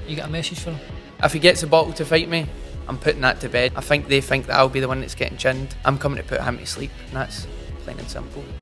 You got a message for him? If he gets a bottle to fight me, I'm putting that to bed. I think they think that I'll be the one that's getting chinned. I'm coming to put him to sleep, and that's plain and simple.